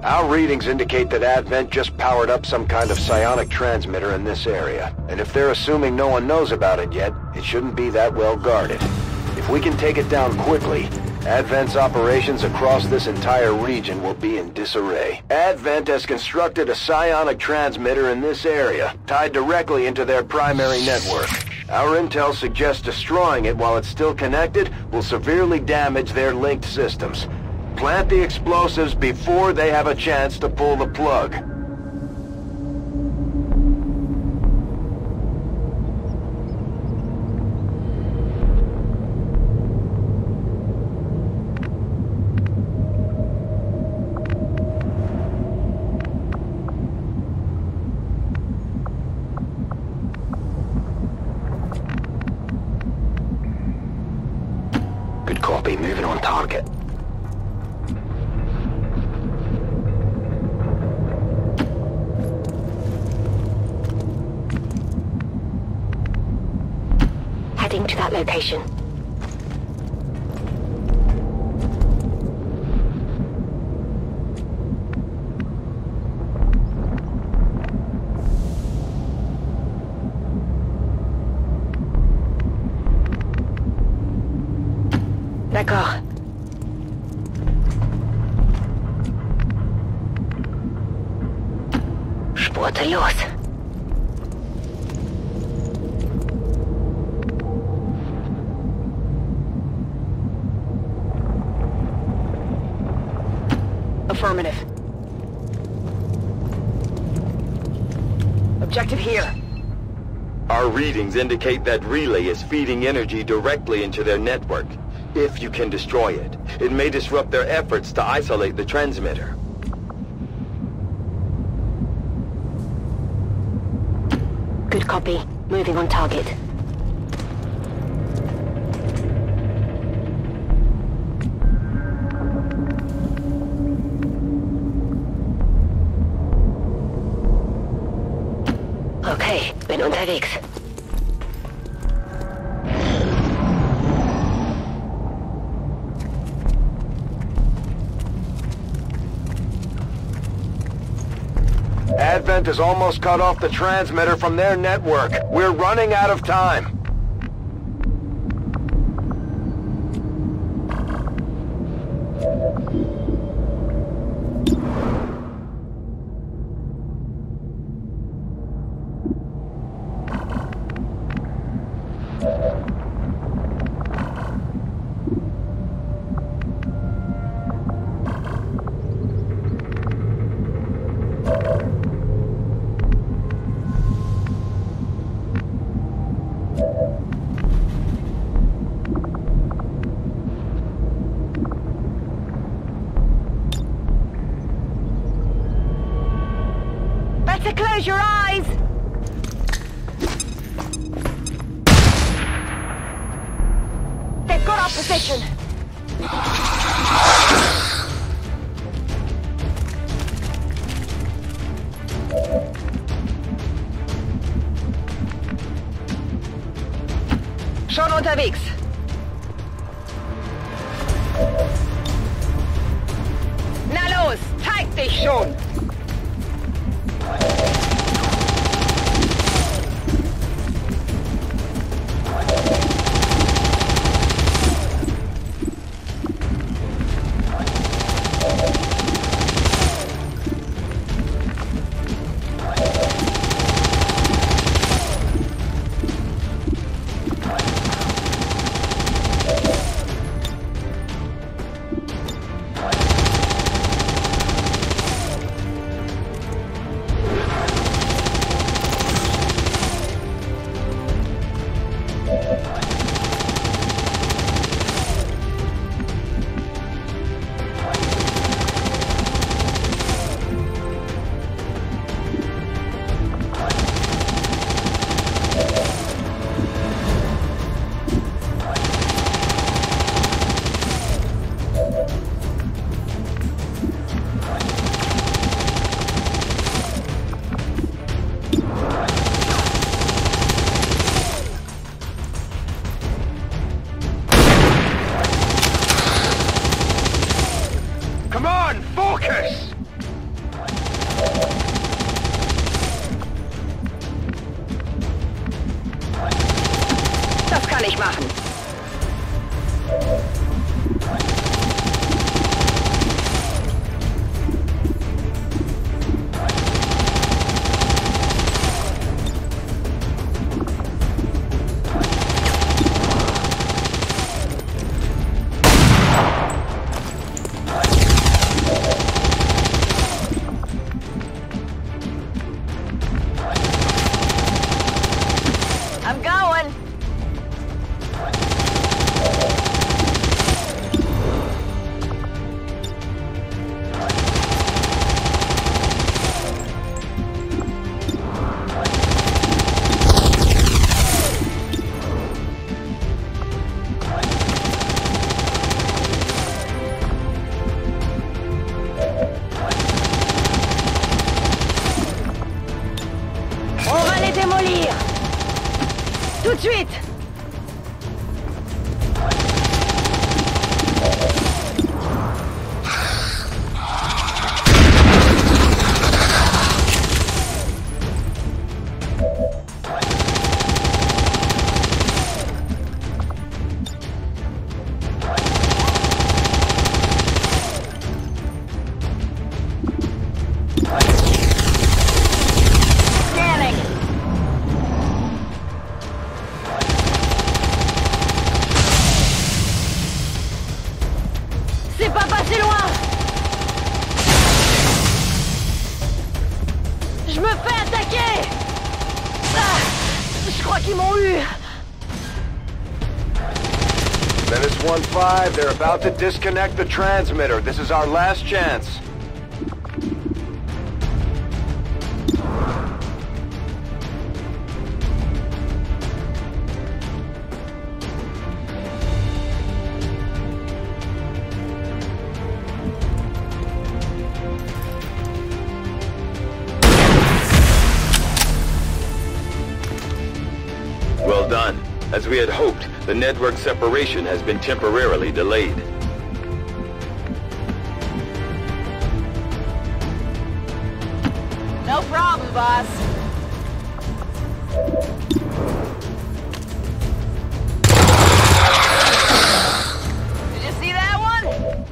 Our readings indicate that Advent just powered up some kind of psionic transmitter in this area. And if they're assuming no one knows about it yet, it shouldn't be that well guarded. If we can take it down quickly, Advent's operations across this entire region will be in disarray. Advent has constructed a psionic transmitter in this area, tied directly into their primary network. Our intel suggests destroying it while it's still connected will severely damage their linked systems. Plant the explosives before they have a chance to pull the plug. Good copy, moving on target. Heading to that location. D'accord. Spurte los. Affirmative. Objective here. Our readings indicate that relay is feeding energy directly into their network. If you can destroy it, it may disrupt their efforts to isolate the transmitter. Good copy. Moving on target. Okay, bin unterwegs. Advent has almost cut off the transmitter from their network. We're running out of time. Better close your eyes! They've got our position! Schon unterwegs! Na los, zeig dich schon! machen. I'm going. On va les démolir. Tout de suite. Scanning. C'est pas passé loin. Je me fais attaquer. Ah, je crois qu'ils m'ont eu. Menace 1-5, they're about to disconnect the transmitter. This is our last chance. Well done. As we had hoped, the network separation has been temporarily delayed. No problem, boss. Did you see that one?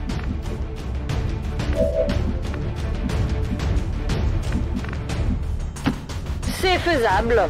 C'est faisable.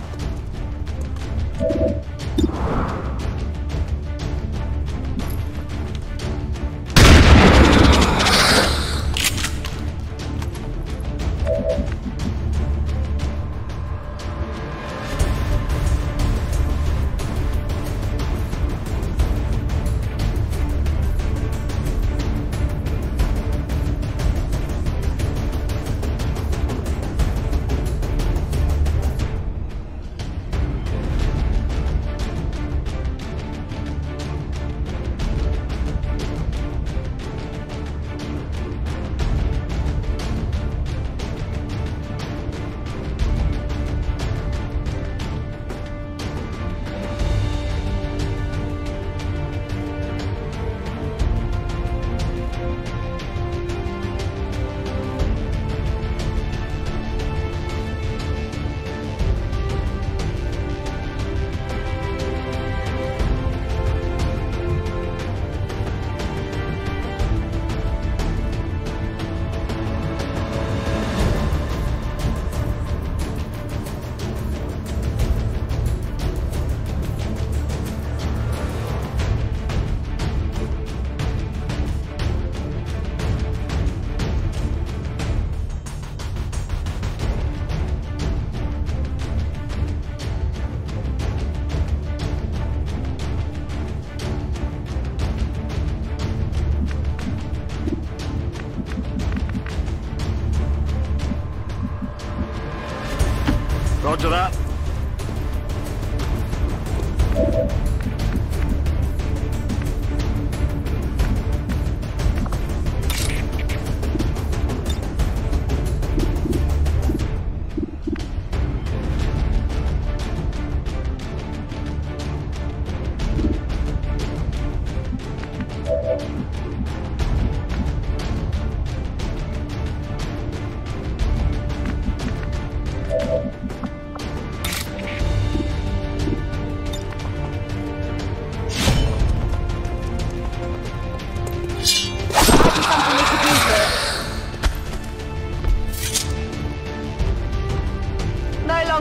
Roger that.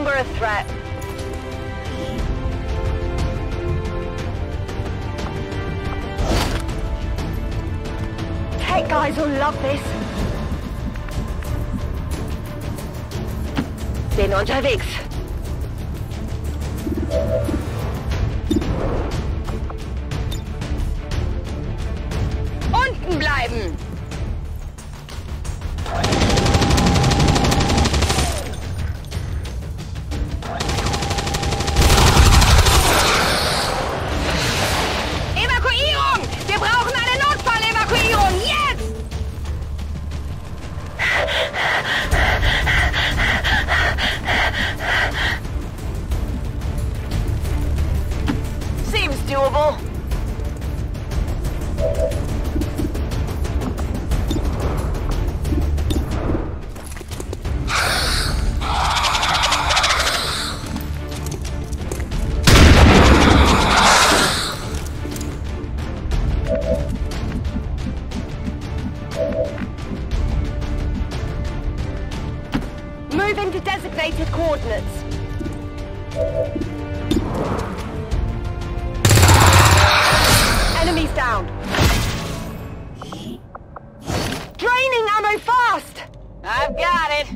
longer a threat. Tech guys will love this. Bin unterwegs. Unten bleiben! Evakuierung! Wir brauchen eine Notfallevakuierung! Jetzt! Seems doable. Move into designated coordinates. Enemies down. Draining ammo fast! I've got it.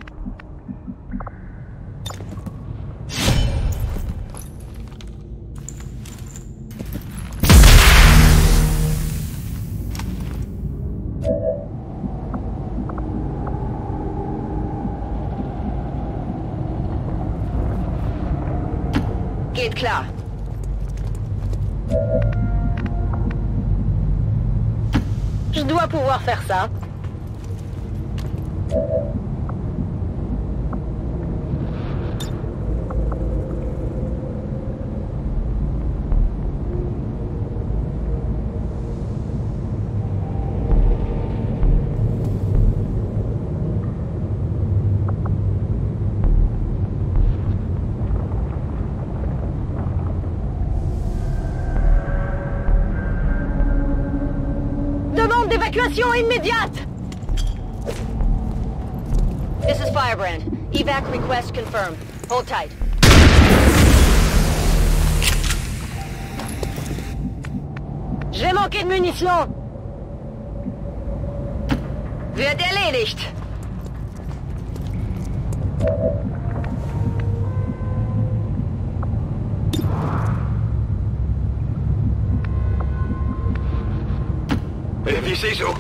Geht klar. Je dois pouvoir faire ça. Demande d'évacuation immédiate! This is Firebrand. Evac request confirmed. Hold tight. J'ai manqué de munitions! Wird erledigt! If you say so.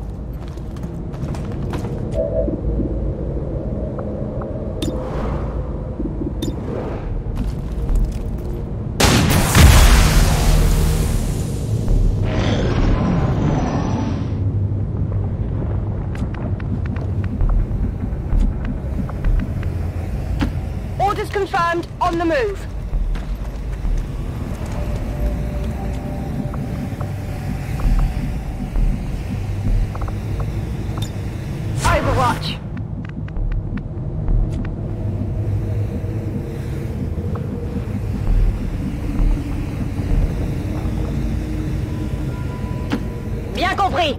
Orders confirmed, on the move. Overwatch. Bien compris.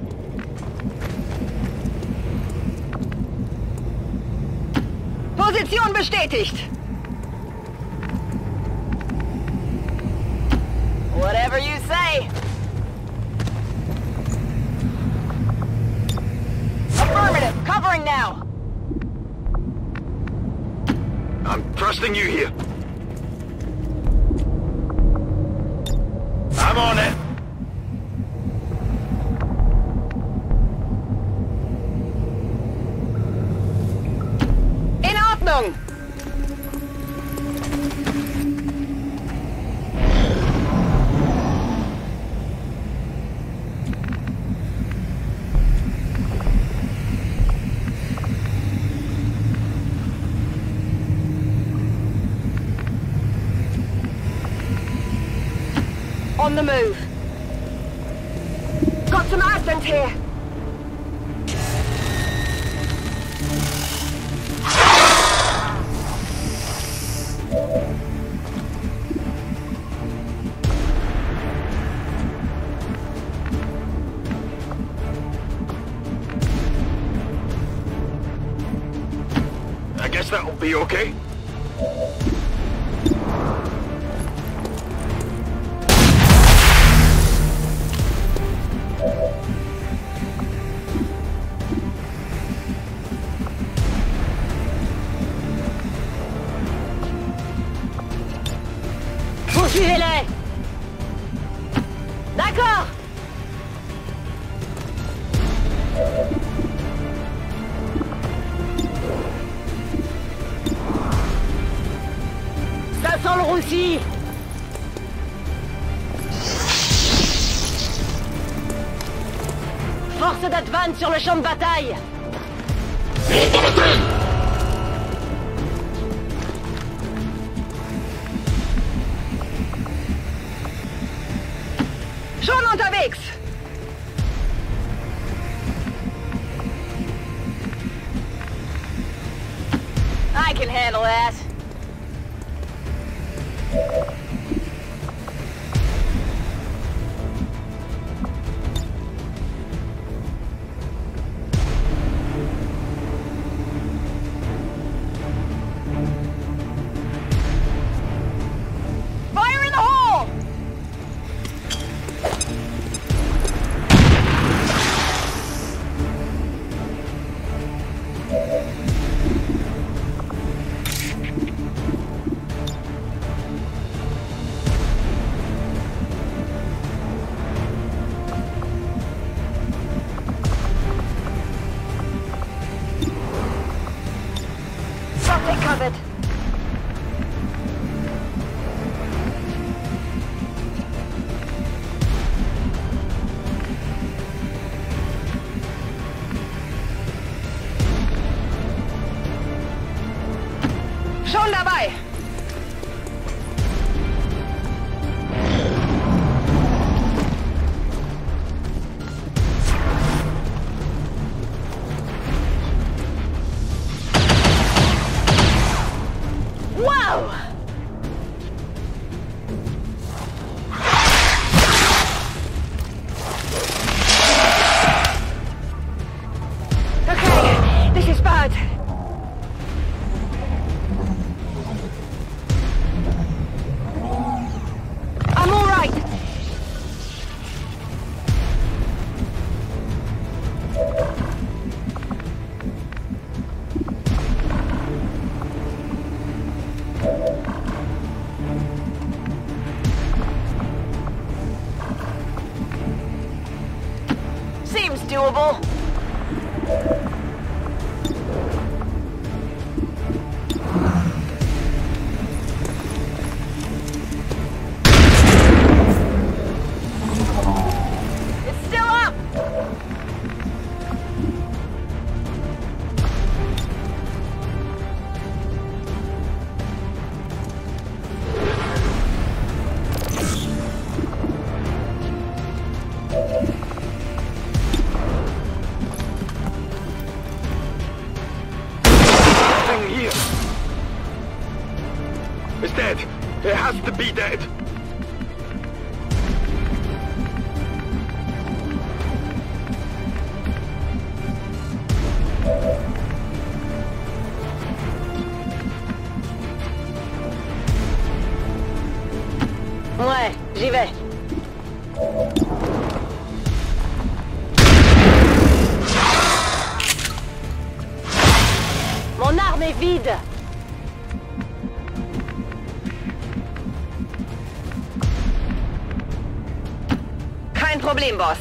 Position bestätigt. Whatever you say. Affirmative. Covering now. I'm trusting you here. I'm on it. In Ordnung. On the move. Got some Advent here. I guess that'll be okay. Poursuivez-les! D'accord! Ça sent le roussi! Force d'Advance sur le champ de bataille! Schon unterwegs! I can handle that. Fire in the hole! Something covered. Schon dabei! Wow! Okay, this is bad. I'm all right. Seems doable. It's still up. Here. It's dead. It has to be dead. Ouais, j'y vais. Mon arme est vide. Kein Problem, Boss.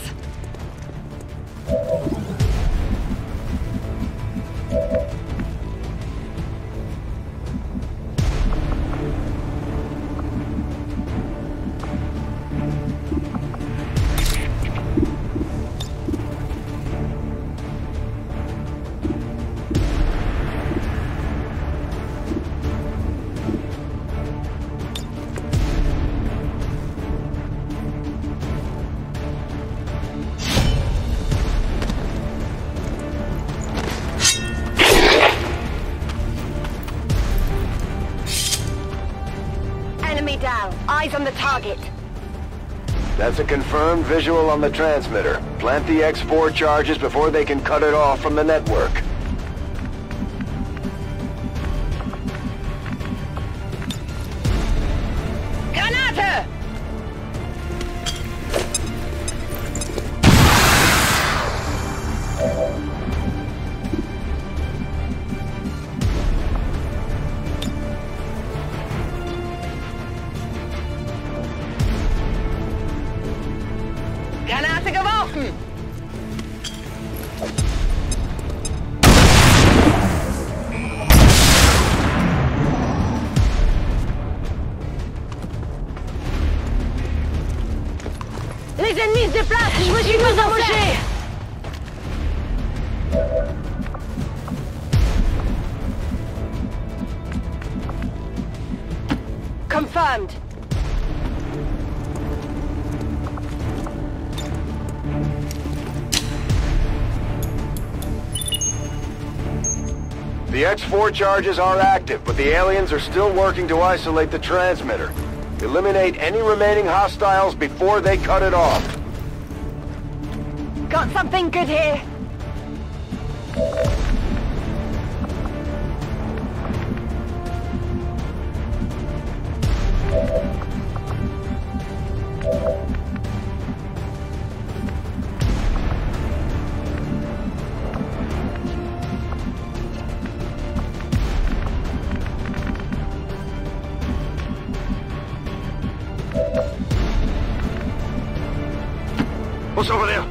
Enemy down. Eyes on the target. That's a confirmed visual on the transmitter. Plant the X4 charges before they can cut it off from the network. Je me suis pas embauché. Confirmed. The X4 charges are active, but the aliens are still working to isolate the transmitter. Eliminate any remaining hostiles before they cut it off. Got something good here. What's over there?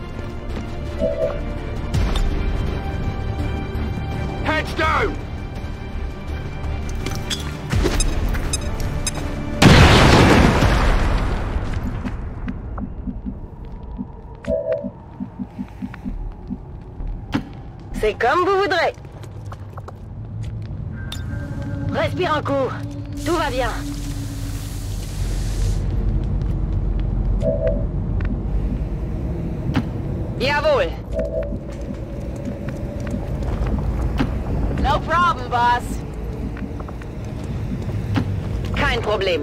Heads down! C'est comme vous voudrez. Respire un coup. Tout va bien. Jawohl. No problem, boss. Kein Problem.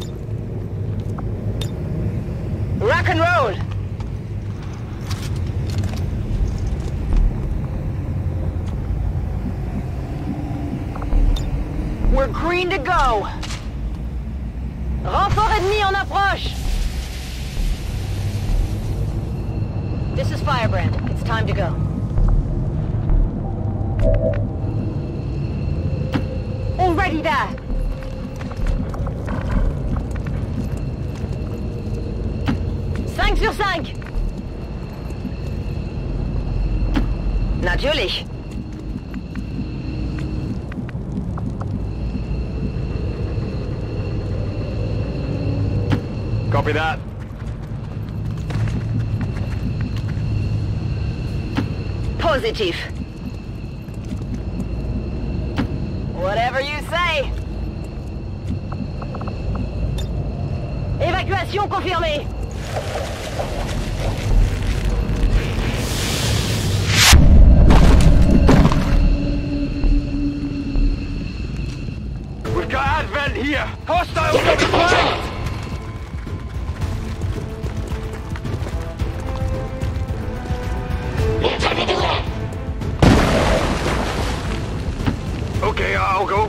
Rock and roll. We're green to go. Renfort ennemi en approche. This is Firebrand. It's time to go. Already there. Cinq sur 5. Natürlich. Copy that. Positif. Whatever you say. Évacuation confirmée. We've got Advent here. Hostiles on the flank. Okay, I'll go.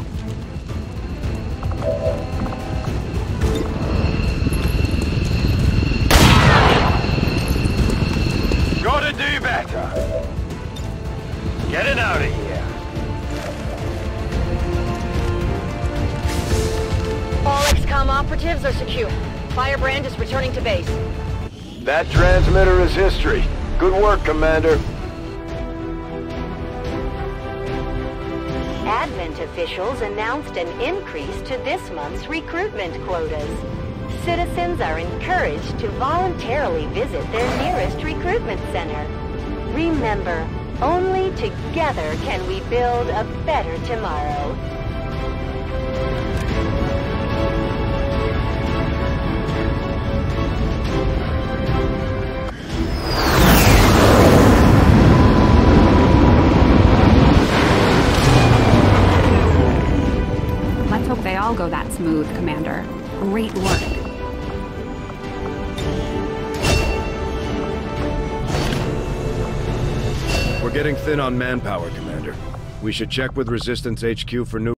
Gotta do better. Getting out of here. All XCOM operatives are secure. Firebrand is returning to base. That transmitter is history. Good work, Commander. Advent officials announced an increase to this month's recruitment quotas. Citizens are encouraged to voluntarily visit their nearest recruitment center. Remember, only together can we build a better tomorrow. Let's hope they all go that smooth, Commander. Great work. We're getting thin on manpower, Commander. We should check with Resistance HQ for new